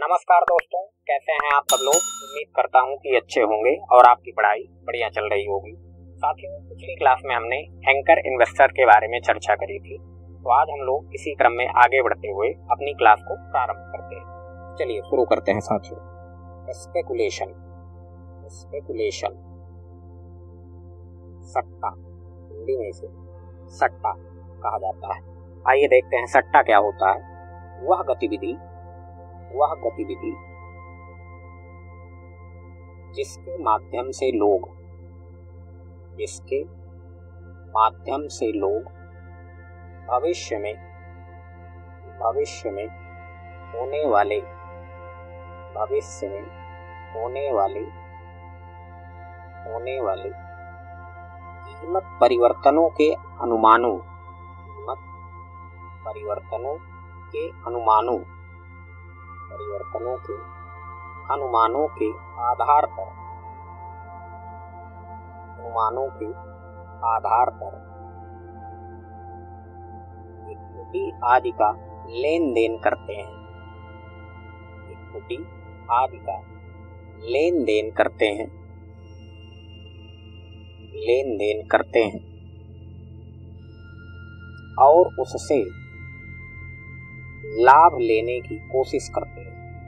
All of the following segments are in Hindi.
नमस्कार दोस्तों, कैसे हैं आप सब लोग। उम्मीद करता हूं कि अच्छे होंगे और आपकी पढ़ाई बढ़िया चल रही होगी। साथियों, पिछली क्लास में हमने एंकर इन्वेस्टर के बारे में चर्चा करी थी, तो आज हम लोग इसी क्रम में आगे बढ़ते हुए अपनी क्लास को प्रारंभ करते हैं। चलिए शुरू करते हैं साथियों। स्पेकुलेशन, सट्टा, हिंदी में इसे सट्टा कहा जाता है। आइए देखते हैं सट्टा क्या होता है। वह गतिविधि जिसके माध्यम से लोग भविष्य में होने वाले कीमत परिवर्तनों के अनुमानों के आधार पर इक्विटी आदि का लेन देन करते हैं और उससे लाभ लेने की कोशिश करते हैं।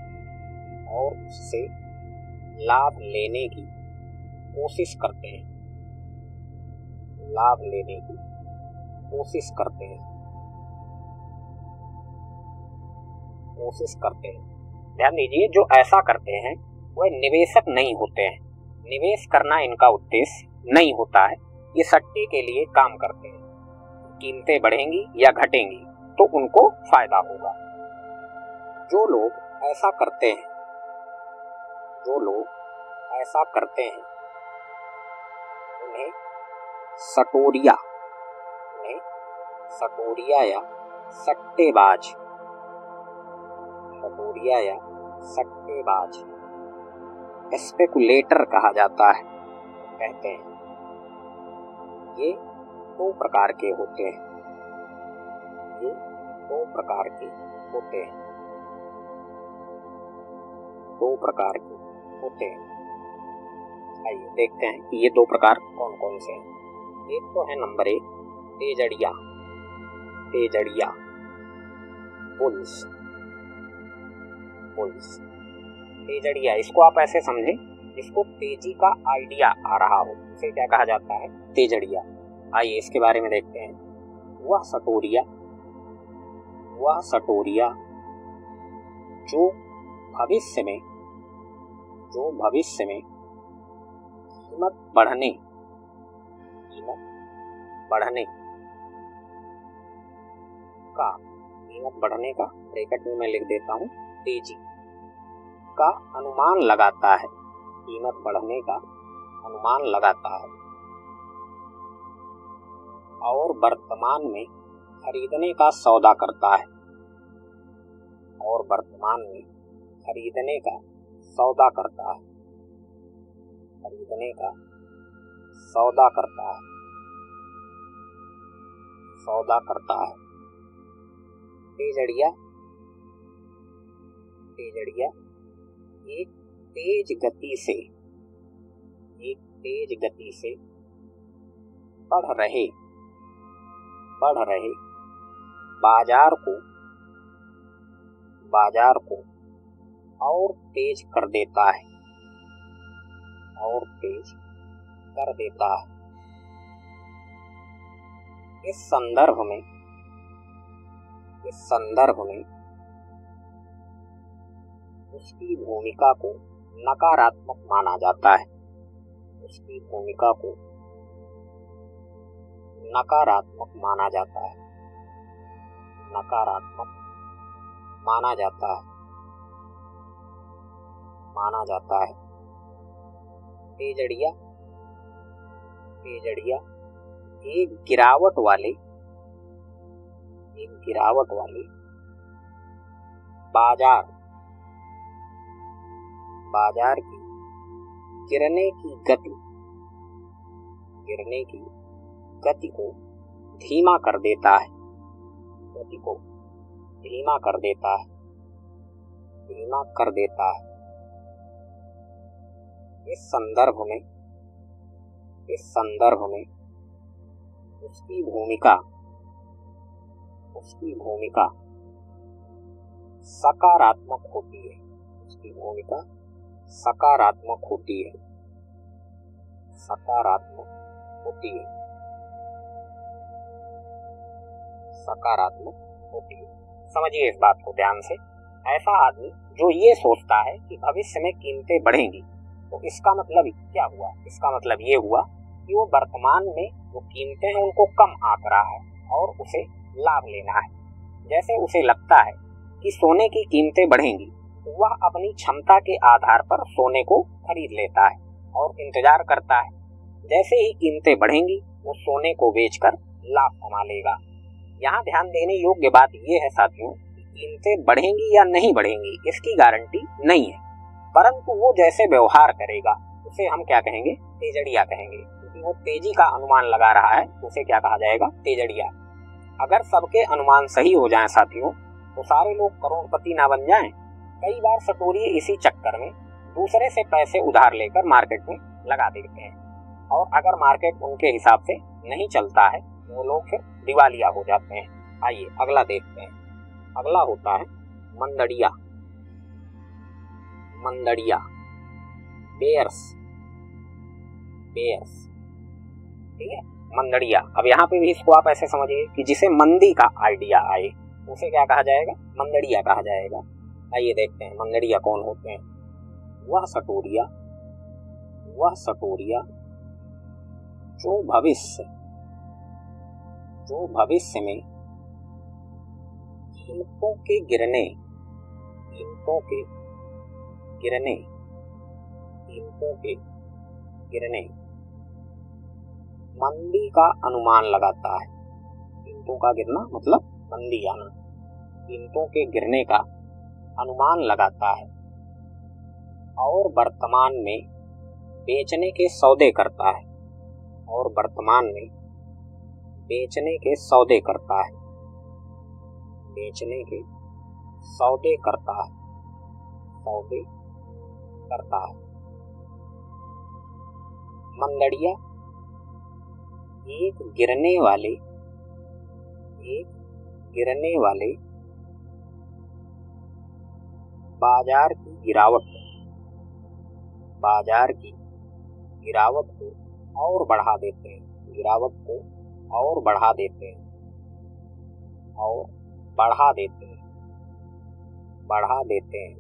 ध्यान दीजिए, जो ऐसा करते हैं वह निवेशक नहीं होते हैं। निवेश करना इनका उद्देश्य नहीं होता है। ये सट्टे के लिए काम करते हैं। कीमतें बढ़ेंगी या घटेंगी तो उनको फायदा होगा। जो लोग ऐसा करते हैं उन्हें सटोरिया या सट्टेबाज स्पेकुलेटर कहा जाता है, कहते हैं। ये दो प्रकार के होते हैं। आइए देखते हैं कि ये दो प्रकार कौन कौन से हैं। एक तो है नंबर 1, तेजड़िया बुल्स। तेजड़िया, इसको आप ऐसे समझें, जिसको तेजी का आइडिया आ रहा हो, उसे क्या कहा जाता है? तेजड़िया। आइए इसके बारे में देखते हैं। वह सटोरिया जो भविष्य में कीमत बढ़ने का ब्रैकेट में मैं लिख देता हूँ, तेजी का अनुमान लगाता है। कीमत बढ़ने का अनुमान लगाता है और वर्तमान में खरीदने का सौदा करता है। तेजड़िया एक तेज गति से बढ़ रहे बाजार को और तेज कर देता है। इस संदर्भ में उसकी भूमिका को नकारात्मक माना जाता है। तेजड़िया एक गिरावट वाले बाजार की गिरने की गति को धीमा कर देता है। धीमा कर देता है। इस संदर्भ में उसकी भूमिका सकारात्मक होती है। उसकी भूमिका सकारात्मक होती है। समझिए इस बात को ध्यान से। ऐसा आदमी जो ये सोचता है कि भविष्य में कीमतें बढ़ेंगी, तो इसका मतलब क्या हुआ? इसका मतलब ये हुआ कि वो वर्तमान में जो कीमतें हैं उनको कम आंक रहा है और उसे लाभ लेना है। जैसे उसे लगता है कि सोने की कीमतें बढ़ेंगी, तो वह अपनी क्षमता के आधार पर सोने को खरीद लेता है और इंतजार करता है जैसे ही कीमतें बढ़ेंगी वो सोने को बेचकर लाभ कमा लेगा। यहाँ ध्यान देने योग्य बात यह है साथियों, कीमतें बढ़ेंगी या नहीं बढ़ेंगी इसकी गारंटी नहीं है, परंतु वो जैसे व्यवहार करेगा उसे हम क्या कहेंगे? तेजड़िया कहेंगे। क्योंकि वो तेजी का अनुमान लगा रहा है, उसे क्या कहा जाएगा? तेजड़िया। अगर सबके अनुमान सही हो जाएं साथियों, तो सारे लोग करोड़पति ना बन जाएं। कई बार सटोरिये इसी चक्कर में दूसरे से पैसे उधार लेकर मार्केट में लगा देते हैं, और अगर मार्केट उनके हिसाब से नहीं चलता है तो वो लोग फिर दिवालिया हो जाते हैं। आइए अगला देखते हैं। अगला होता है मंदड़िया। बेयर्स। ठीक है, मंदड़िया। अब यहाँ पे भी इसको आप ऐसे समझिए कि जिसे मंदी का आइडिया आए उसे क्या कहा जाएगा? मंदड़िया कहा जाएगा। आइए देखते हैं मंदड़िया कौन होते हैं। वह सटोरिया जो भविष्य में कीमतों के गिरने मंदी का अनुमान लगाता है। कीमतों का गिरना मतलब मंदी आना। कीमतों के गिरने का अनुमान लगाता है और वर्तमान में बेचने के सौदे करता है। मंदड़िया एक गिरने वाले बाजार की गिरावट को और बढ़ा देते हैं।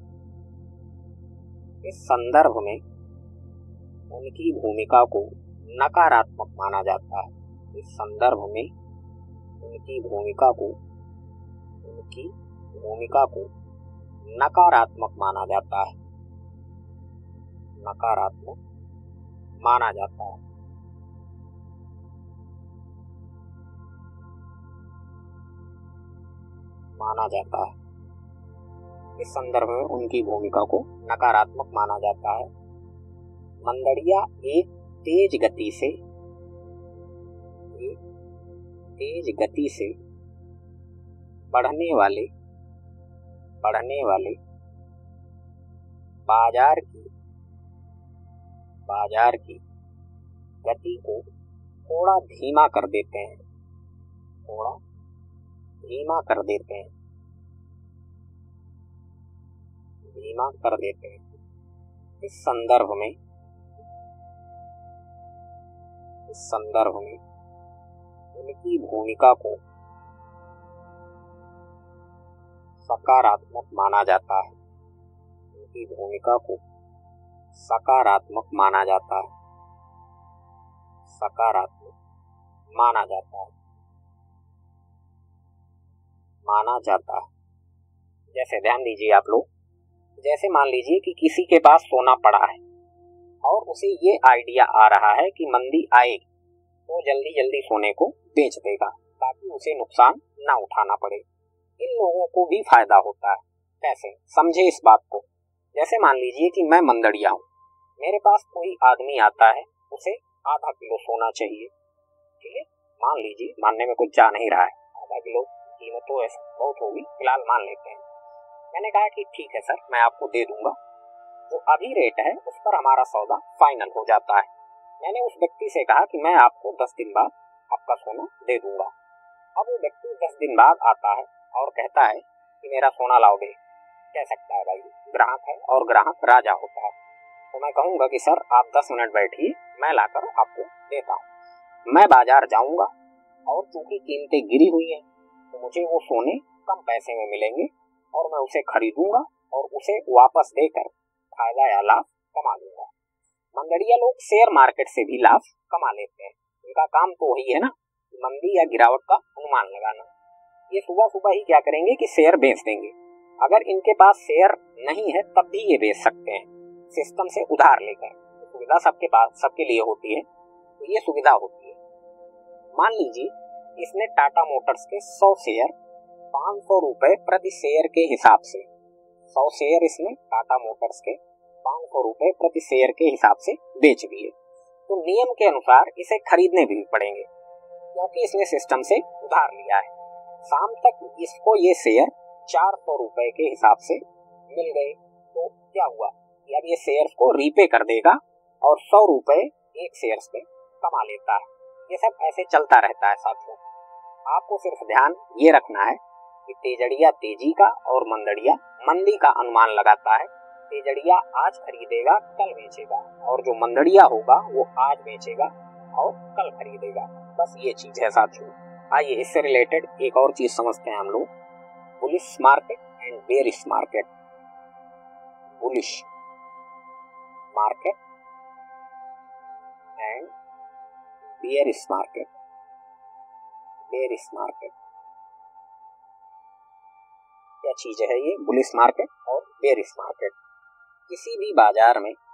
इस संदर्भ में उनकी भूमिका को नकारात्मक माना जाता है। नकारात्मक माना जाता है। इस संदर्भ में उनकी भूमिका को नकारात्मक माना जाता है। मंदड़िया एक तेज गति से बढ़ने वाले बाजार की गति को थोड़ा धीमा कर देते हैं। इस संदर्भ में उनकी भूमिका को सकारात्मक माना जाता है। जैसे ध्यान दीजिए आप लोग, जैसे मान लीजिए कि किसी के पास सोना पड़ा है और उसे ये आइडिया आ रहा है कि मंदी आएगी तो जल्दी जल्दी सोने को बेच देगा ताकि उसे नुकसान ना उठाना पड़े। इन लोगों को भी फायदा होता है। कैसे? समझे इस बात को। जैसे मान लीजिए कि मैं मंदड़िया हूँ, मेरे पास कोई आदमी आता है, उसे आधा किलो सोना चाहिए। ठीक है, मान लीजिए, मानने में कुछ जा नहीं रहा है, आधा किलो कीमत तो ऐसे बहुत होगी, फिलहाल मान लेते हैं। मैंने कहा कि ठीक है सर, मैं आपको दे दूंगा, जो अभी रेट है उस पर हमारा सौदा फाइनल हो जाता है। मैंने उस व्यक्ति से कहा कि मैं आपको 10 दिन बाद आपका सोना दे दूंगा। अब वो व्यक्ति 10 दिन बाद आता है और कहता है कि मेरा सोना लाओ दे। कह सकता है भाई, ग्राहक है और ग्राहक राजा होता है। तो मैं कहूंगा कि सर आप 10 मिनट बैठिए, मैं लाकर आपको देता हूँ। मैं बाजार जाऊंगा और चूंकि कीमतें गिरी हुई हैं तो मुझे वो सोने कम पैसे में मिलेंगे और मैं उसे खरीदूंगा और उसे वापस देकर फायदा या लाभ कमा लूंगा। मंदड़िया लोग शेयर मार्केट से भी लाभ कमा लेते हैं। उनका काम तो वही है ना, मंदी या गिरावट का अनुमान लगाना। ये सुबह सुबह ही क्या करेंगे कि शेयर बेच देंगे। अगर इनके पास शेयर नहीं है तब भी ये बेच सकते हैं, सिस्टम से उधार लेकर। सुविधा सबके पास, सबके लिए होती है, तो ये सुविधा होती है। मान लीजिए इसने टाटा मोटर्स के 100 शेयर 500 रुपए प्रति शेयर के हिसाब से, 100 शेयर इसने टाटा मोटर्स के 500 रुपए प्रति शेयर के हिसाब से बेच दिए, तो नियम के अनुसार इसे खरीदने भी पड़ेंगे क्योंकि इसने सिस्टम से उधार लिया है। शाम तक इसको ये शेयर 400 रुपए के हिसाब से मिल गए, तो क्या हुआ कि अब ये शेयर को रीपे कर देगा और 100 रुपए एक शेयर पे कमा लेता है। ये सब ऐसे चलता रहता है साथियों। आपको सिर्फ ध्यान ये रखना है कि तेजड़िया तेजी का और मंदड़िया मंदी का अनुमान लगाता है। तेजड़िया आज खरीदेगा कल बेचेगा और जो मंदड़िया होगा वो आज बेचेगा और कल खरीदेगा। बस ये चीज है साथियों। आइए इससे रिलेटेड एक और चीज समझते हैं हम लोग, bullish market and bearish market. Bullish market and bearish market. Bearish market क्या चीज है ये? बुलिश मार्केट और बेरिश मार्केट। किसी भी बाजार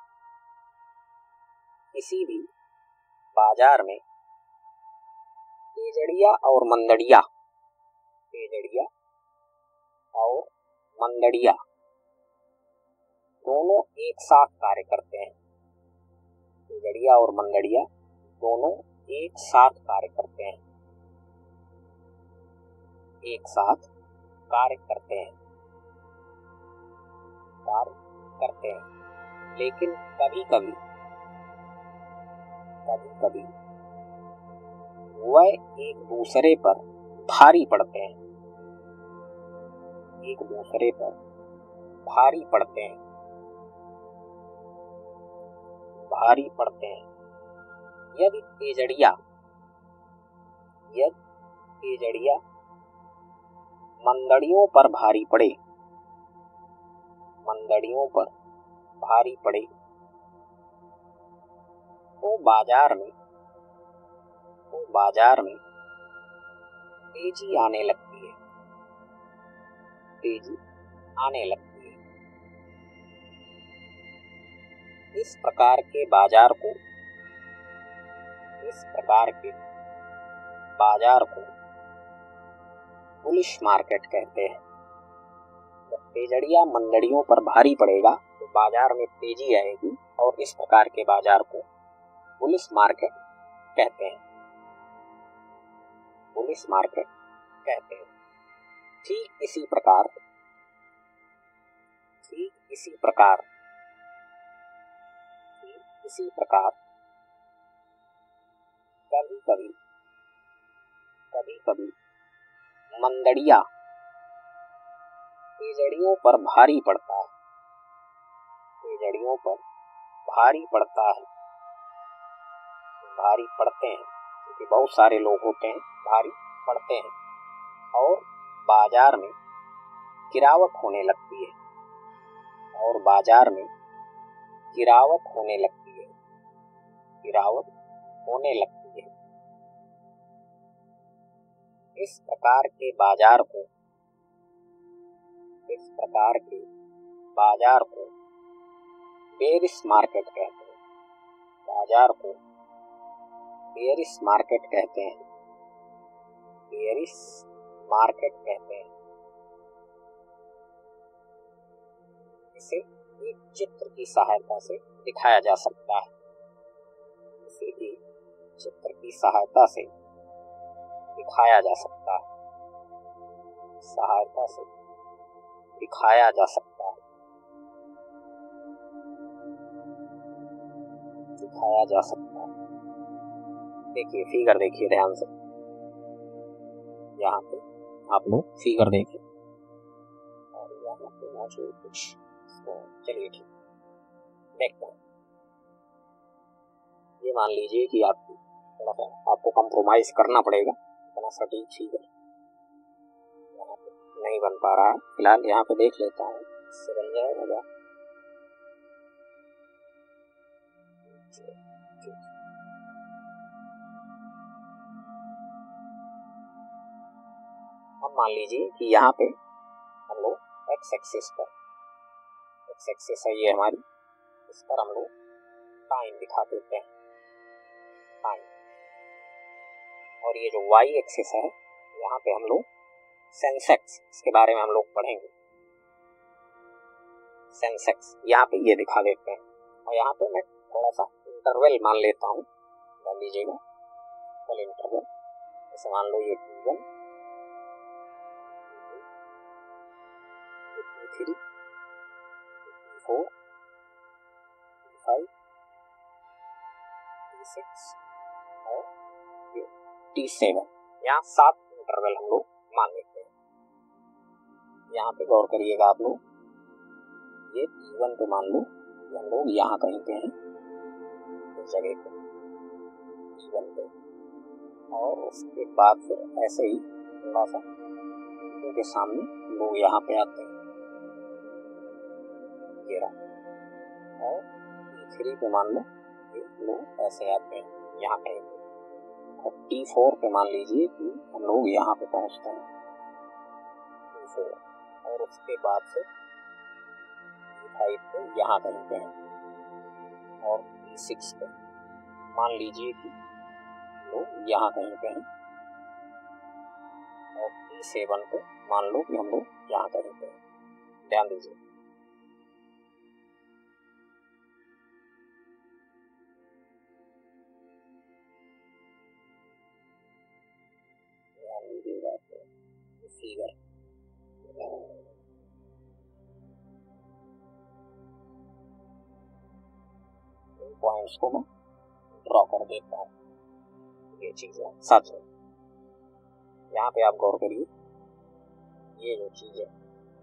में तेजड़िया और मंदड़िया, तेजड़िया और मंदड़िया दोनों एक साथ कार्य करते हैं। तेजड़िया और मंदड़िया दोनों एक साथ कार्य करते हैं, एक साथ कार्य करते हैं, लेकिन कभी कभी वह एक दूसरे पर भारी पड़ते हैं, एक दूसरे पर भारी पड़ते हैं, भारी पड़ते हैं। यदि तेजड़िया मंदड़ियों पर भारी पड़े, मंदड़ियों पर भारी पड़े तो बाजार में तेजी आने लगती है, तेजी आने लगती है। इस प्रकार के बाजार को बुलिश मार्केट कहते हैं। जब तेजड़िया मंदड़ियों पर भारी पड़ेगा तो बाजार में तेजी आएगी और इस प्रकार के बाजार को बुलिश मार्केट कहते हैं, बुलिश मार्केट कहते हैं। ठीक इसी प्रकार कभी मंदड़िया तेजड़ियों पर भारी पड़ता है, तेजड़ियों पर भारी पड़ता है, भारी पड़ते हैं क्योंकि बहुत सारे लोग होते हैं, भारी पड़ते हैं और बाजार में गिरावट होने लगती है, और बाजार में गिरावट होने लगती है, गिरावट होने लगती है। इस प्रकार के बाजार को बेरिश मार्केट कहते हैं, बाजार को बेरिश मार्केट कहते हैं, बेरिश मार्केट कहते हैं। इसे एक चित्र की सहायता से दिखाया जा सकता है, इसे एक चित्र की सहायता से दिखाया जा सकता है, सहायता से दिखाया जा सकता है, दिखाया जा सकता है। देखिए फिगर देखिए ध्यान से, यहाँ पे आप लोग फिगर देखिए और यहाँ पे मौजूद कुछ, चलिए ठीक देखते हैं। ये मान लीजिए कि आपको थोड़ा सा आपको कंप्रोमाइज करना पड़ेगा, इतना सटीक फिगर यहाँ पे नहीं बन पा रहा है। फिलहाल यहाँ पे देख लेता हूँ, इससे बन जाएगा। अब मान लीजिए कि यहाँ पे हम लोग एक्स एक्सिस पर, एक्स एक्सिस है ये हमारी, इस पर हम लोग टाइम दिखा देते हैं, टाइम। और ये जो वाई एक्सिस है यहाँ पे हम लोग सेंसेक्स, इसके बारे में हम लोग पढ़ेंगे। सेंसेक्स यहाँ पे ये दिखा देते हैं और यहाँ पे मैं थोड़ा सा इंटरवल मान लेता हूँ, मान लीजिएगा कल इंटरवल, जैसे मान लो ये T1, T3, T4, T5, T6 और T7, यहाँ 7 इंटरवल हम लोग मान लेते हैं। यहाँ पे गौर करिएगा आप लोग, ये T1 पे मान लो हम लोग यहाँ कहीं पे हैं इस जगह पे T1 पे, और उसके बाद फिर ऐसे ही थोड़ा सा उनके सामने लोग यहाँ पे आते हैं, ये रहा। और T3 पे मान लो ये लोग ऐसे आते हैं यहाँ कहीं पे, और T4 पे मान लीजिए कि हम लोग यहाँ पे पहुँचते हैं T4, और उसके बाद से T5 पे यहाँ कहीं पे हैं, और T6 पे मान लीजिए कि लोग यहाँ कहीं पे हैं, और T7 पे मान लो कि हम लोग यहाँ कहीं पे हैं। ध्यान दीजिए, ध्यान दीजिएगा फिगर पॉइंट्स को मैं ड्रॉ कर देता हूँ। ये चीज है साथ में, यहाँ पे आप गौर करिए, ये जो चीज है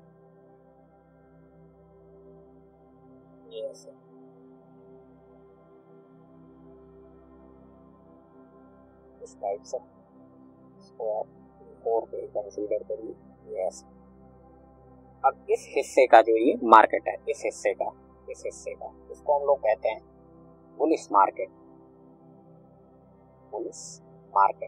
ये ऐसे, इस टाइप से इसको आप 4 पे कंसीडर करिए, ये ऐसे। अब इस हिस्से का जो ये मार्केट है, इस हिस्से का इसको हम लोग कहते हैं बुलिश मार्केट, बुलिश मार्केट।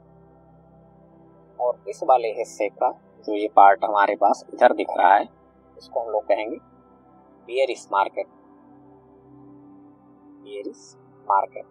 और इस वाले हिस्से का जो ये पार्ट हमारे पास इधर दिख रहा है, इसको हम लोग कहेंगे बियरिश मार्केट, बियरिश मार्केट।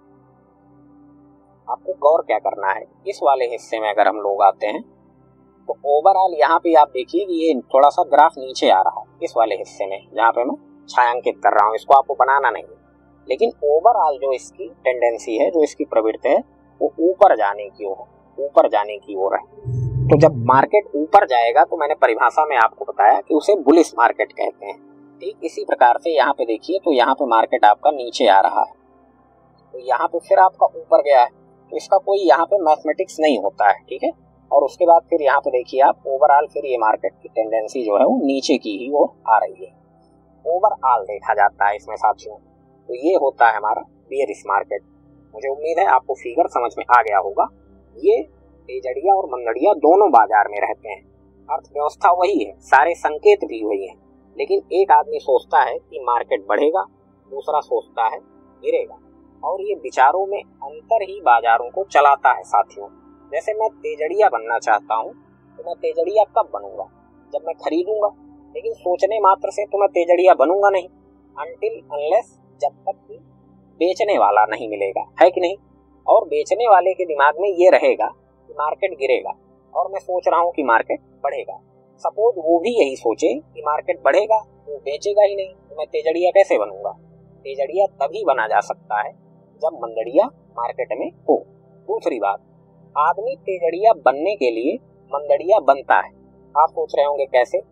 आपको गौर क्या करना है, इस वाले हिस्से में अगर हम लोग आते हैं तो ओवरऑल यहाँ पे आप देखिए कि ये थोड़ा सा ग्राफ नीचे आ रहा है, इस वाले हिस्से में जहाँ पे मैं छायांकित कर रहा हूँ, इसको आपको बनाना नहीं, लेकिन ओवरऑल जो इसकी टेंडेंसी है, जो इसकी प्रवृत्ति है, वो ऊपर जाने की ओर, ऊपर जाने की ओर है। तो जब मार्केट ऊपर जाएगा तो मैंने परिभाषा में आपको बताया कि उसे बुलिश मार्केट कहते हैं। ठीक इसी प्रकार से यहाँ पे देखिए, तो यहाँ पे मार्केट आपका नीचे आ रहा है, तो यहाँ पे फिर आपका ऊपर गया है, तो इसका कोई यहाँ पे मैथमेटिक्स नहीं होता है, ठीक है। और उसके बाद फिर यहाँ पे देखिए आप ओवरऑल फिर ये मार्केट की टेंडेंसी जो है वो नीचे की ही वो आ रही है, ओवरऑल देखा जाता है इसमें साथियों। तो ये होता है हमारा बियरिश मार्केट। मुझे उम्मीद है आपको फिगर समझ में आ गया होगा। ये तेजड़िया और मंदड़िया दोनों बाजार में रहते हैं, अर्थव्यवस्था वही है, सारे संकेत भी वही है, लेकिन एक आदमी सोचता है कि मार्केट बढ़ेगा, दूसरा सोचता है गिरेगा, और ये विचारों में अंतर ही बाजारों को चलाता है साथियों। जैसे मैं तेजड़िया बनना चाहता हूँ तो मैं तेजड़िया कब बनूंगा, जब मैं खरीदूंगा, लेकिन सोचने मात्र से तो मैं तेजड़िया बनूंगा नहीं, अनटिल अनलेस जब तक कि बेचने वाला नहीं मिलेगा, है कि नहीं। और बेचने वाले के दिमाग में ये रहेगा कि मार्केट गिरेगा और मैं सोच रहा हूँ कि मार्केट बढ़ेगा। सपोज वो भी यही सोचे कि मार्केट बढ़ेगा, वो बेचेगा ही नहीं, तो मैं तेजड़िया कैसे बनूंगा। तेजड़िया तभी बना जा सकता है जब मंदड़िया मार्केट में हो। दूसरी बात, आदमी तेजड़िया बनने के लिए मंदड़िया बनता है। आप सोच रहे होंगे कैसे,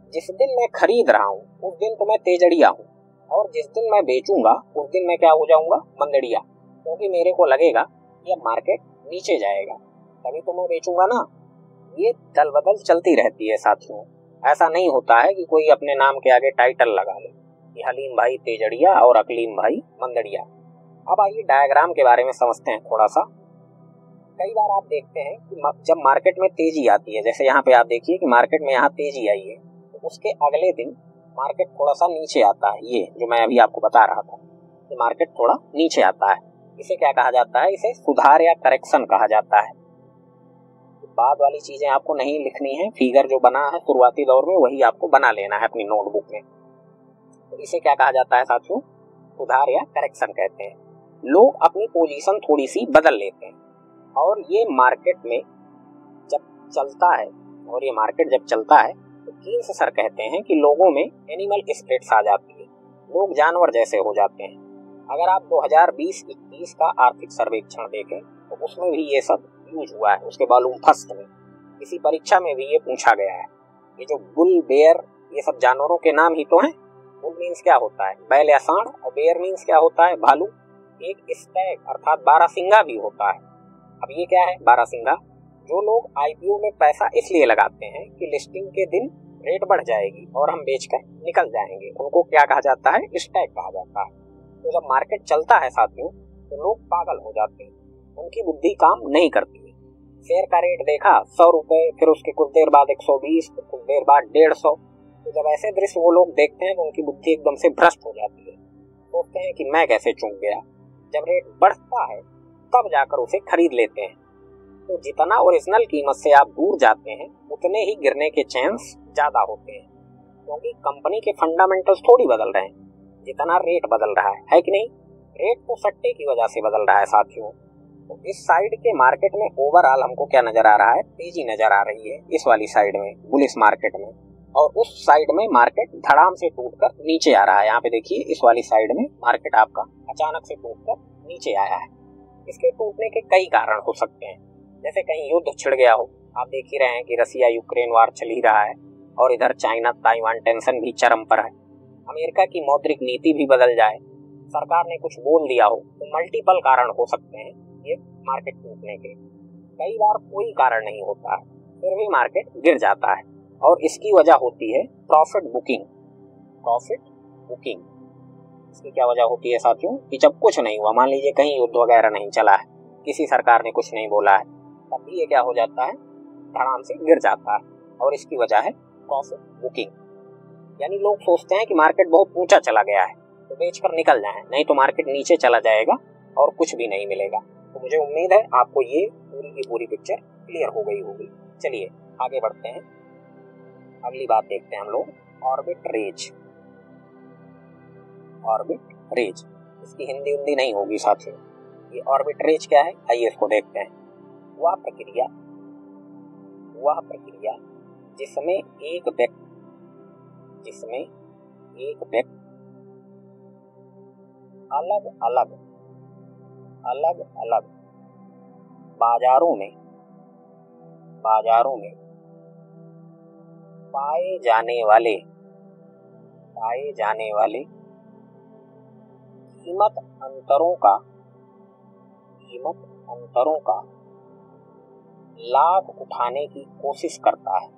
जिस दिन मैं खरीद रहा हूँ उस दिन तो मैं तेजड़िया हूँ, और जिस दिन मैं बेचूंगा उस दिन मैं क्या हो जाऊंगा, मंदड़िया, क्योंकि मेरे को लगेगा कि अब मार्केट नीचे जाएगा तभी तो मैं बेचूंगा ना। ये दल बदल चलती रहती है साथियों। ऐसा नहीं होता है कि कोई अपने नाम के आगे टाइटल लगा ले कि हलीम भाई तेजड़िया और अकलीम भाई मंदड़िया। अब आइए डायग्राम के बारे में समझते हैं थोड़ा सा। कई बार आप देखते हैं कि जब मार्केट में तेजी आती है, जैसे यहाँ पे आप देखिए कि मार्केट में यहाँ तेजी आई है, तो उसके अगले दिन मार्केट थोड़ा सा नीचे आता है। ये जो मैं अभी आपको बता रहा था कि मार्केट थोड़ा नीचे आता है, इसे क्या कहा जाता है, इसे सुधार या करेक्शन कहा जाता है। बाद वाली चीजें आपको नहीं लिखनी है, फिगर जो बना है शुरुआती दौर में वही आपको बना लेना है अपनी नोटबुक में। तो इसे क्या कहा जाता है साथियों, सुधार या करेक्शन कहते हैं। लोग अपनी पोजीशन थोड़ी सी बदल लेते हैं, और ये मार्केट में जब चलता है, और ये मार्केट जब चलता है तो कीन्स सर कहते हैं कि लोगों में एनिमल स्पिरिट्स आ जाती है, लोग जानवर जैसे हो जाते हैं। अगर आप 2020-21 का आर्थिक सर्वेक्षण देखें तो उसमें भी ये सब यूज हुआ है। उसके बालूम फर्स्ट में किसी परीक्षा में भी ये पूछा गया है। ये जो बुल, बेयर, ये सब जानवरों के नाम ही तो हैं। बुल मीन्स क्या होता है, बैल या सांड, और बेयर मीन्स क्या होता है, भालू। एक स्टैग अर्थात बारहसिंगा भी होता है। अब ये क्या है बारहसिंगा, जो लोग आईपीओ में पैसा इसलिए लगाते हैं कि लिस्टिंग के दिन रेट बढ़ जाएगी और हम बेचकर निकल जाएंगे, उनको क्या कहा जाता है, स्टैग कहा जाता है। तो जब मार्केट चलता है साथियों तो लोग पागल हो जाते हैं, उनकी बुद्धि काम नहीं करती है। शेयर का रेट देखा 100 रुपए, फिर उसके कुछ देर बाद 120, फिर कुछ देर बाद 150। तो जब ऐसे दृश्य वो लोग देखते हैं तो उनकी बुद्धि एकदम से भ्रष्ट हो जाती है, सोचते हैं कि मैं कैसे चूक गया। जब रेट बढ़ता है तब जाकर उसे खरीद लेते हैं। तो जितना ओरिजिनल कीमत से आप दूर जाते हैं उतने ही गिरने के चांस ज्यादा होते हैं, क्योंकि कंपनी के फंडामेंटल्स थोड़ी बदल रहे हैं, जितना रेट बदल रहा है कि नहीं। रेट तो सट्टे की वजह से बदल रहा है साथियों। तो इस साइड के मार्केट में ओवरऑल हमको क्या नजर आ रहा है, तेजी नजर आ रही है इस वाली साइड में, बुलिश मार्केट में। और उस साइड में मार्केट धड़ाम से टूटकर नीचे आ रहा है। यहाँ पे देखिए इस वाली साइड में मार्केट आपका अचानक से टूटकर नीचे आया है। इसके टूटने के कई कारण हो सकते हैं, जैसे कहीं युद्ध छिड़ गया हो। आप देख ही रहे हैं कि रसिया यूक्रेन वार चल ही रहा है, और इधर चाइना ताइवान टेंशन भी चरम पर है। अमेरिका की मौद्रिक नीति भी बदल जाए, सरकार ने कुछ बोल दिया हो, तो मल्टीपल कारण हो सकते हैं ये मार्केट टूटने के। कई बार कोई कारण नहीं होता है फिर भी मार्केट गिर जाता है, और इसकी वजह होती है प्रॉफिट बुकिंग। प्रॉफिट बुकिंग इसकी क्या वजह होती है साथियों, कि जब कुछ नहीं हुआ, मान लीजिए कहीं युद्ध वगैरह नहीं चला है, किसी सरकार ने कुछ नहीं बोला है, तब भी ये क्या हो जाता है, धड़ाम से गिर जाता है। और इसकी वजह है प्रॉफिट बुकिंग, यानी लोग सोचते हैं कि मार्केट बहुत ऊंचा चला गया है तो बेचकर निकल जाएं, नहीं तो मार्केट नीचे चला जाएगा और कुछ भी नहीं मिलेगा। तो मुझे उम्मीद है आपको ये पूरी की पूरी पिक्चर क्लियर हो गई होगी। चलिए आगे बढ़ते हैं, अगली बात देखते हैं हम लोग, ऑर्बिट्रेज। ऑर्बिट्रेज इसकी हिंदी नहीं होगी साथियों। ये ऑर्बिट्रेज क्या है, आइए इसको देखते हैं। वह प्रक्रिया जिसमें एक व्यक्ति अलग अलग बाजारों में पाए जाने वाले कीमत अंतरों का लाभ उठाने की कोशिश करता है।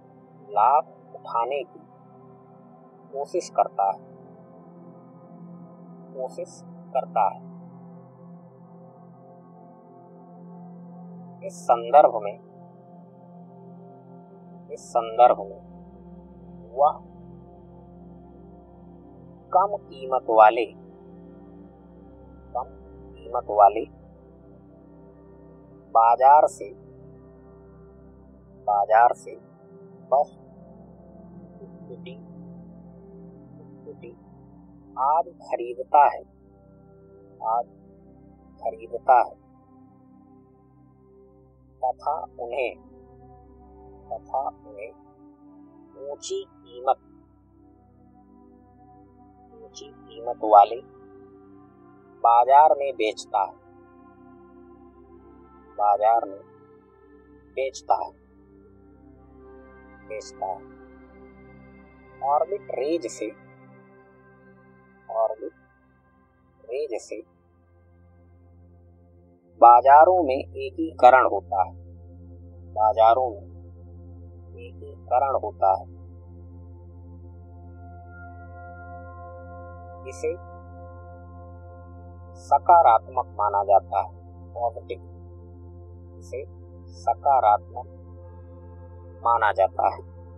इस संदर्भ में वह कम कीमत वाले बाजार से बस इक्विटी आज खरीदता है तथा उन्हें ऊंची कीमत वाले बाजार में बेचता है। ऑर्बिट रेज से बाजारों में एकीकरण होता है, इसे सकारात्मक माना जाता है, पॉजिटिव, इसे सकारात्मक माना जाता है।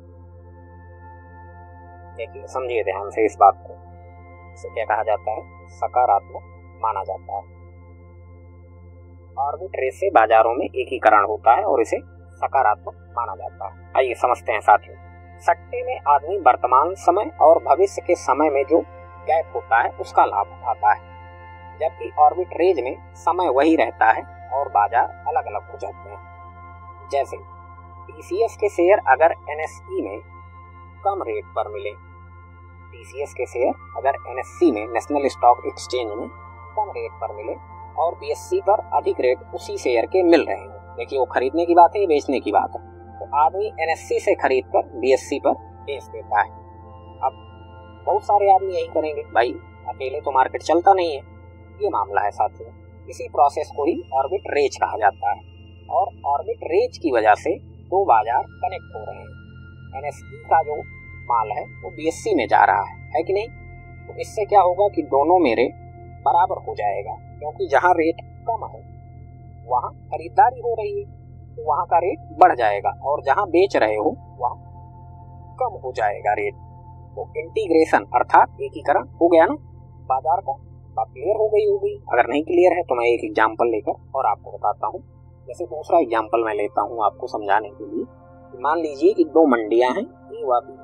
देखिए समझिए ध्यान से इस बात को, इसे क्या कहा जाता है, सकारात्मक माना जाता है। ऑर्बिट रेस से बाजारों में एकीकरण होता है और इसे सकारात्मक माना जाता है। आइए समझते हैं साथियों। सट्टे में आदमी वर्तमान समय और भविष्य के समय में जो गैप होता है उसका लाभ उठाता है, जबकि ऑर्बिट रेज में समय वही रहता है और बाजार अलग अलग हो जाते हैं। जैसे टीसीएस के शेयर अगर एनएसई में कम रेट पर मिले, टीसीएस के शेयर अगर एनएसई में, नेशनल स्टॉक एक्सचेंज में कम रेट पर मिले और बीएसई पर अधिक रेट उसी शेयर के मिल रहे हैं, देखिए वो खरीदने की बात है, बेचने की बात है, तो आदमी एनएसई से खरीद कर बीएसई पर बेच देता है। अब बहुत सारे आदमी यही करेंगे, भाई अकेले तो मार्केट चलता नहीं है, ये मामला है साथियों। इसी प्रोसेस को ही ऑर्बिट रेज कहा जाता है और ऑर्बिट रेज की वजह से दो बाजार कनेक्ट हो रहे हैं। एनएसई का जो माल है वो बीएसई में जा रहा है कि नहीं, तो इससे क्या होगा कि दोनों में रेट बराबर हो जाएगा, क्योंकि जहाँ रेट कम है वहाँ खरीदारी हो रही है तो वहाँ का रेट बढ़ जाएगा और जहाँ बेच रहे हो वहाँ कम हो जाएगा रेट। तो इंटीग्रेशन अर्थात एकीकरण हो गया ना बाजार का। बात क्लियर हो गई होगी, अगर नहीं क्लियर है तो मैं एक एग्जांपल लेकर और आपको बताता हूँ। जैसे दूसरा एग्जांपल मैं लेता हूँ आपको समझाने के लिए। मान लीजिए कि दो मंडियां हैं ए व बी,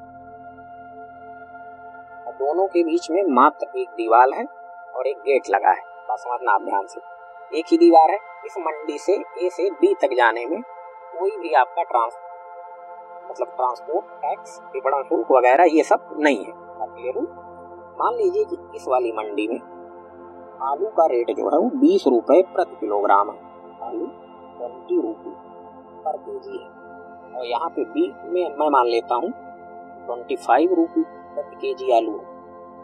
दोनों के बीच में मात्र एक दीवार है और एक गेट लगा है। बात समझना आप ध्यान से, एक ही दीवार है। इस मंडी से ए से बी तक जाने में कोई भी आपका ट्रांसपोर्ट टैक्स, विपणन शुल्क वगैरह ये सब नहीं है। क्लियर है? मान लीजिए कि इस वाली मंडी में आलू का रेट जो है वो 20 रुपए प्रति किलोग्राम है, आलू 20 रुपये पर केजी है, और यहाँ पे बी में मैं मान लेता हूँ 25 रुपये प्रति केजी आलू है।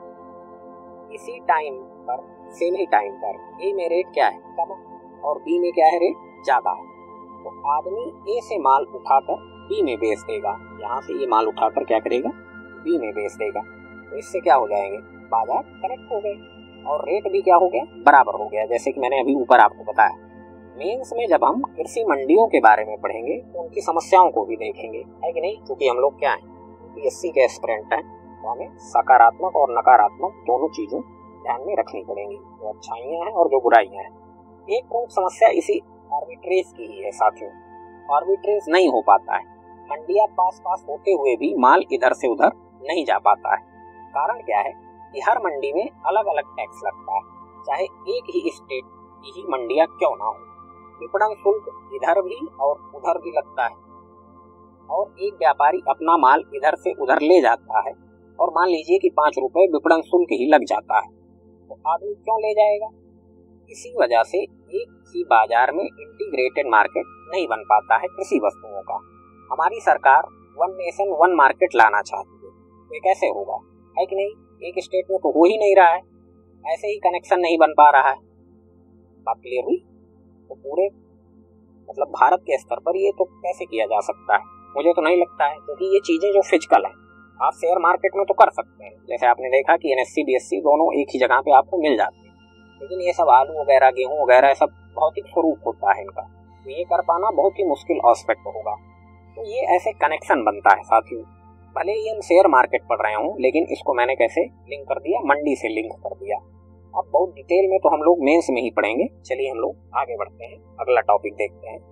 इसी टाइम पर, सेम ही टाइम पर ए में रेट क्या है, कम है, और बी में क्या है, रेट ज्यादा है। तो आदमी ए से माल उठाकर बी में बेच देगा, यहाँ से ये माल उठाकर क्या करेगा, बी में बेच देगा। तो इससे क्या हो जाएंगे, बाजार कनेक्ट हो गए और रेट भी क्या हो गया, बराबर हो गया। जैसे कि मैंने अभी ऊपर आपको बताया, मेंस में जब हम कृषि मंडियों के बारे में पढ़ेंगे तो उनकी समस्याओं को भी देखेंगे, है कि नहीं, क्योंकि हम लोग क्या है, बीएससी के एस्पिरेंट हैं, तो हमें सकारात्मक और नकारात्मक दोनों चीजें ध्यान में रखनी पड़ेंगी, जो अच्छाइयाँ हैं और जो बुराइयाँ हैं। एक प्रमुख समस्या इसी आर्बिट्रेज की ही है साथियों। आर्बिट्रेज नहीं हो पाता है, मंडियां पास पास होते हुए भी माल इधर से उधर नहीं जा पाता है। कारण क्या है कि हर मंडी में अलग अलग टैक्स लगता है, चाहे एक ही स्टेट की ही मंडियां क्यों ना हो। विपणन शुल्क इधर भी और उधर भी लगता है, और एक व्यापारी अपना माल इधर से उधर ले जाता है और मान लीजिए कि 5 रुपए विपणन शुल्क ही लग जाता है, तो आदमी क्यों ले जाएगा। इसी वजह से एक ही बाजार में इंटीग्रेटेड मार्केट नहीं बन पाता है कृषि वस्तुओं का। हमारी सरकार वन नेशन वन मार्केट लाना चाहती है, ये कैसे होगा, है कि नहीं, एक स्टेट में तो हो ही नहीं रहा है, ऐसे ही कनेक्शन नहीं बन पा रहा है। बात क्लियर हुई। तो पूरे मतलब भारत के स्तर पर ये तो कैसे किया जा सकता है, मुझे तो नहीं लगता है, क्योंकि ये चीजें जो फिजिकल है आप शेयर मार्केट में तो कर सकते हैं। जैसे आपने देखा कि एनएससी बीएससी दोनों एक ही जगह पे आपको मिल जाते हैं, लेकिन ये सब आलू वगैरह गेहूं वगैरह सब भौतिक स्वरूप होता है इनका, तो ये कर पाना बहुत ही मुश्किल एस्पेक्ट होगा। तो ये ऐसे कनेक्शन बनता है साथियों। भले ही हम शेयर मार्केट पढ़ रहे हूँ, लेकिन इसको मैंने कैसे लिंक कर दिया, मंडी से लिंक कर दिया। अब बहुत डिटेल में तो हम लोग मेंस में ही पढ़ेंगे। चलिए हम लोग आगे बढ़ते हैं, अगला टॉपिक देखते हैं,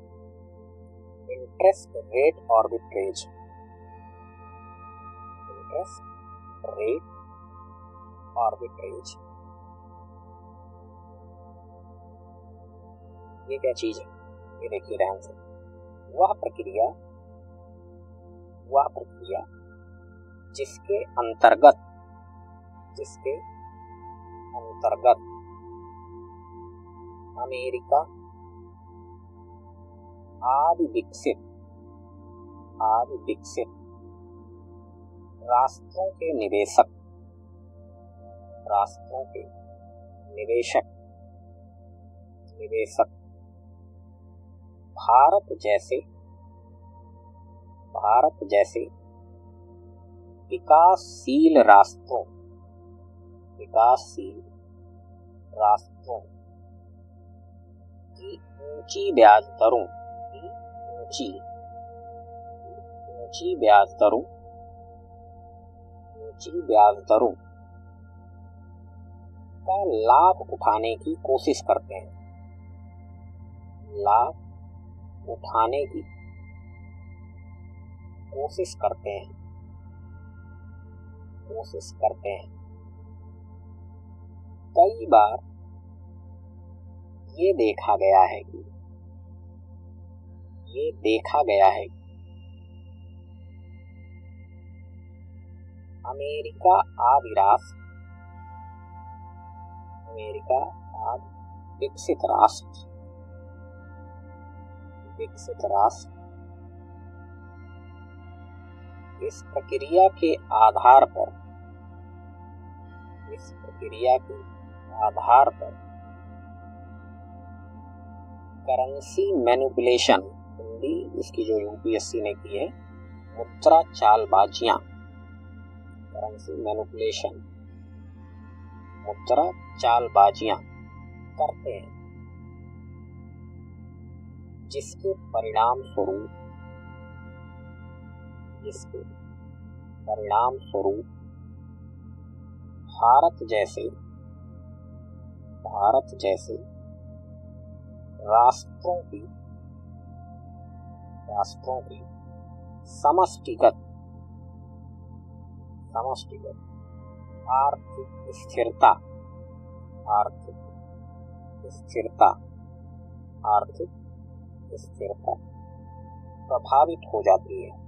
interest rate arbitrage. Interest rate arbitrage ये क्या चीज है, ये देखिए ध्यान से। वह प्रक्रिया जिसके अंतर्गत अमेरिका आदि विकसित राष्ट्रों के निवेशक, राष्ट्रों के निवेशक, निवेशक भारत जैसे विकासशील राष्ट्रों, विकासशील राष्ट्रों की ऊंची ब्याज दरों, ऊंची ब्याज दरों का लाभ उठाने की कोशिश करते हैं, लाभ उठाने की कोशिश करते हैं। कई बार ये देखा गया है कि अमेरिका आदि विकसित राष्ट्र इस प्रक्रिया के आधार पर करेंसी मैनिपुलेशन, हिंदी इसकी जो यूपीएससी ने की है, मुद्रा चालबाजियां, करेंसी मैनिपुलेशन, मुद्रा चालबाजियां करते हैं, जिसके परिणाम स्वरूप भारत जैसे राष्ट्रों की समष्टिगत आर्थिक स्थिरता प्रभावित हो जाती है।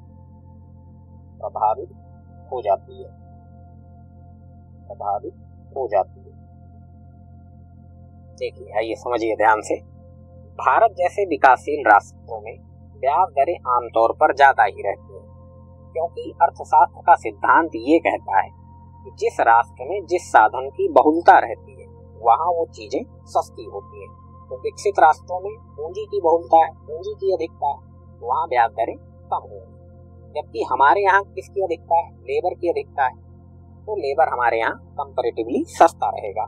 देखिए, आइए समझिए ध्यान से। भारत जैसे विकासशील राष्ट्रों में ब्याज दरें आमतौर पर ज्यादा ही रहती हैं, क्योंकि अर्थशास्त्र का सिद्धांत ये कहता है कि जिस राष्ट्र में जिस साधन की बहुलता रहती है वहाँ वो चीजें सस्ती होती है। तो विकसित राष्ट्रों में पूंजी की बहुलता है, पूंजी की अधिकता है, वहाँ ब्याज दरें कम होंगी। जबकि हमारे यहाँ किसकी अधिकता है? लेबर की अधिकता है, तो लेबर हमारे यहाँ कंपैरेटिवली सस्ता रहेगा।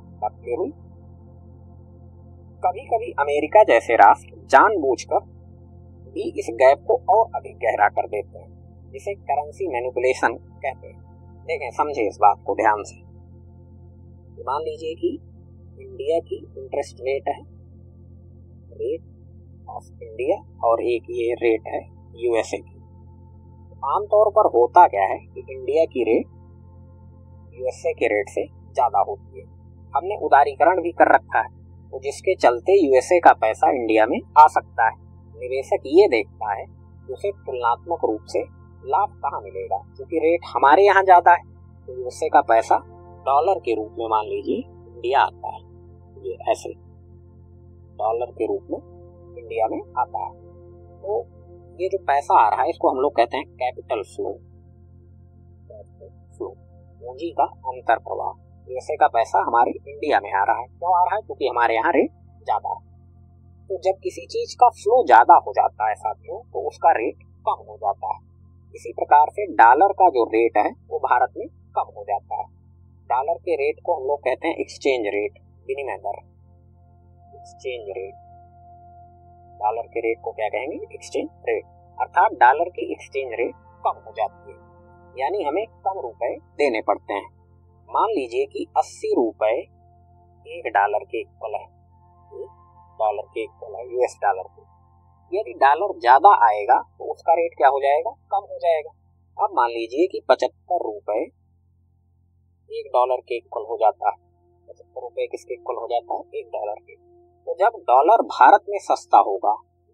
कभी कभी अमेरिका जैसे राष्ट्र जानबूझकर भी इस गैप को और अधिक गहरा कर देते हैं, जिसे करेंसी मैनिपुलेशन कहते हैं। देखें, समझे इस बात को ध्यान से। मान लीजिए कि इंडिया की इंटरेस्ट रेट है, रेट ऑफ इंडिया, और एक ये रेट है यूएसए की। आमतौर पर होता क्या है कि इंडिया की रेट यूएसए के रेट से ज्यादा होती है। हमने उदारीकरण भी कर रखा है, तो जिसके चलते यूएसए का पैसा इंडिया में आ सकता है। निवेशक ये देखता है कि उसे तुलनात्मक रूप से लाभ कहाँ मिलेगा, क्योंकि रेट हमारे यहाँ ज्यादा है, तो यूएसए का पैसा डॉलर के रूप में मान लीजिए इंडिया आता है। ये ऐसे डॉलर के रूप में इंडिया में आता है। तो ये जो पैसा आ रहा है इसको हम लोग कहते हैं कैपिटल फ्लो, पूंजी का अंतर प्रवाह। यूएसए का पैसा हमारे इंडिया में आ रहा है, क्यों आ रहा है? क्योंकि हमारे यहाँ रेट ज्यादा है। तो जब किसी चीज का फ्लो ज्यादा हो जाता है साथियों, तो उसका रेट कम हो जाता है। इसी प्रकार से डॉलर का जो रेट है वो भारत में कम हो जाता है। डॉलर के रेट को हम लोग कहते हैं एक्सचेंज रेट, विनिमय दर, एक्सचेंज रेट। डॉलर के रेट को क्या कहेंगे? Exchange rate. अर्थात डॉलर की एक्सचेंज रेट कम हो जाती है, यानी हमें कम रुपए देने पड़ते हैं। मान लीजिए कि 80 रुपए $1 के इक्वल है, $1 के इक्वल है यूएस डॉलर के। यदि डॉलर ज्यादा आएगा तो उसका रेट क्या हो जाएगा? कम हो जाएगा। अब मान लीजिए कि 75 रुपए $1 के इक्वल हो जाता है। 75 रुपए किसके इक्वल हो जाता है? $1 के। तो जब डॉलर भारत में सस्ता होगा,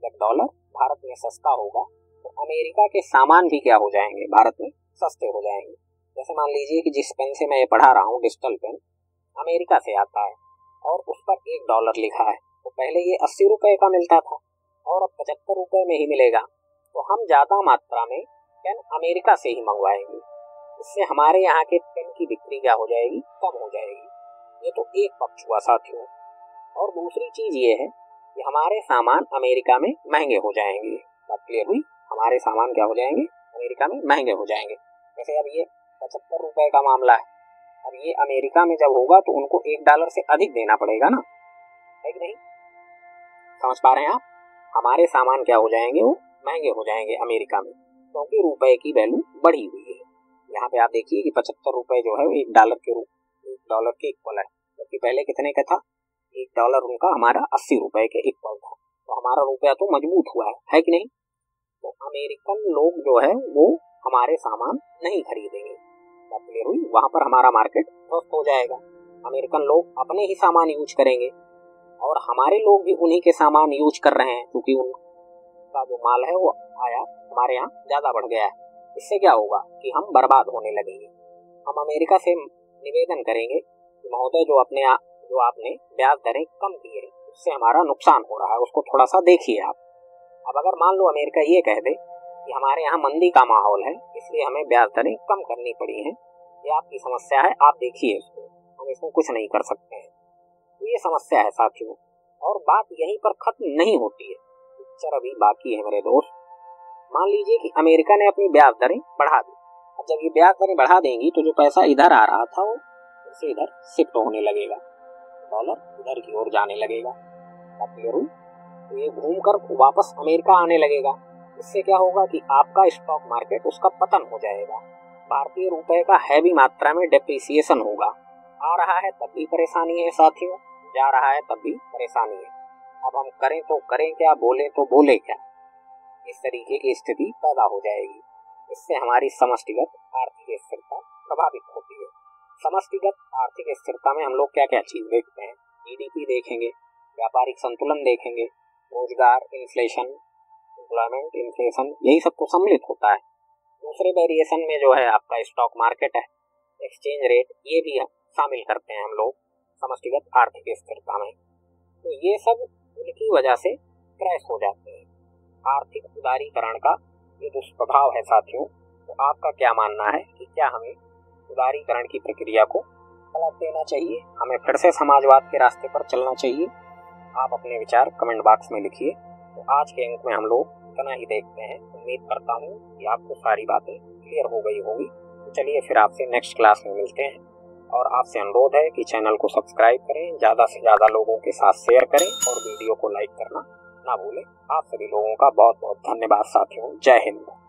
तो अमेरिका के सामान भी क्या हो जाएंगे? भारत में सस्ते हो जाएंगे। जैसे मान लीजिए कि जिस पेन से मैं ये पढ़ा रहा हूँ, डिजिटल पेन, अमेरिका से आता है और उस पर $1 लिखा है। तो पहले ये 80 रुपए का मिलता था और अब 75 रुपए में ही मिलेगा। तो हम ज्यादा मात्रा में पेन अमेरिका से ही मंगवाएंगे, इससे हमारे यहाँ के टिन की बिक्री क्या हो जाएगी, कम हो जाएगी। ये तो एक पक्ष हुआ साथियों। और दूसरी चीज ये है कि हमारे सामान अमेरिका में महंगे हो जाएंगे। बात क्लियर हुई? हमारे सामान क्या हो जाएंगे, अमेरिका में महंगे हो जाएंगे। जैसे अब ये 75 रुपए का मामला है, अब ये अमेरिका में जब होगा तो उनको $1 से अधिक देना पड़ेगा ना, है कि नहीं? समझ पा रहे हैं आप? हमारे सामान क्या हो जाएंगे, वो महंगे हो जाएंगे अमेरिका में, क्योंकि रुपए की वैल्यू बढ़ी हुई है। यहाँ पे आप देखिए कि 75 रुपए जो है वो $1 के इक्वल है, क्योंकि पहले कितने का था, $1 उनका हमारा 80 रुपए के इक्वल था। तो हमारा रुपया तो मजबूत हुआ है कि नहीं? तो अमेरिकन लोग जो है वो हमारे सामान नहीं खरीदेंगे। बात क्लियर हुई? वहां पर हमारा मार्केट ध्वस्त हो जाएगा। अमेरिकन लोग अपने ही सामान यूज करेंगे और हमारे लोग भी उन्हीं के सामान यूज कर रहे हैं, क्योंकि उनका जो माल है वो आयात हमारे यहाँ ज्यादा बढ़ गया है। इससे क्या होगा कि हम बर्बाद होने लगेंगे। हम अमेरिका से निवेदन करेंगे कि महोदय जो आपने ब्याज दरें कम की है, उससे हमारा नुकसान हो रहा है, उसको थोड़ा सा देखिए आप। अब अगर मान लो अमेरिका ये कह दे कि हमारे यहाँ मंदी का माहौल है, इसलिए हमें ब्याज दरें कम करनी पड़ी हैं, ये आपकी समस्या है, आप देखिए इसको, हम इसमें कुछ नहीं कर सकते हैं। तो ये समस्या है साथियों। और बात यहीं पर खत्म नहीं होती है, पिक्चर अभी बाकी है मेरे दोस्त। मान लीजिए कि अमेरिका ने अपनी ब्याज दरें बढ़ा दी। अब जब ये ब्याज दरें बढ़ा देंगी तो जो पैसा इधर आ रहा था वो फिर इधर शिफ्ट होने लगेगा, डॉलर इधर की ओर जाने लगेगा। तो ये घूमकर वापस अमेरिका आने लगेगा। इससे क्या होगा कि आपका स्टॉक मार्केट उसका पतन हो जाएगा। भारतीय रुपए का हैवी मात्रा में डेप्रिसिएशन होगा। आ रहा है तब भी परेशानी है साथियों, जा रहा है तब भी परेशानी है। अब हम करें तो करें क्या, बोले तो बोले क्या, इस तरीके की स्थिति पैदा हो जाएगी। इससे हमारी समष्टिगत आर्थिक स्थिरता प्रभावित होती है। समष्टिगत आर्थिक स्थिरता में हम लोग क्या क्या चीज देखते हैं, जीडीपी देखेंगे, व्यापारिक संतुलन देखेंगे, रोजगार, इन्फ्लेशन, एम्प्लॉयमेंट, इन्फ्लेशन, यही सब तो सम्मिलित होता है। दूसरे वेरिएशन में जो है आपका स्टॉक मार्केट है, एक्सचेंज रेट, ये भी शामिल करते हैं हम लोग समष्टिगत आर्थिक स्थिरता में। तो ये सब उनकी वजह से क्रैश हो जाते हैं। आर्थिक उदारीकरण का ये दुष्प्रभाव है साथियों। तो आपका क्या मानना है कि क्या हमें उदारीकरण की प्रक्रिया को तलाक देना चाहिए, हमें फिर से समाजवाद के रास्ते पर चलना चाहिए? आप अपने विचार कमेंट बॉक्स में लिखिए। तो आज के अंक में हम लोग इतना ही देखते हैं। उम्मीद करता हूँ कि आपको सारी बातें क्लियर हो गई होंगी। तो चलिए फिर आपसे नेक्स्ट क्लास में मिलते हैं। और आपसे अनुरोध है कि चैनल को सब्सक्राइब करें, ज़्यादा से ज़्यादा लोगों के साथ शेयर करें और वीडियो को लाइक करना ना भूलें। आप सभी लोगों का बहुत बहुत धन्यवाद साथियों। जय हिंद।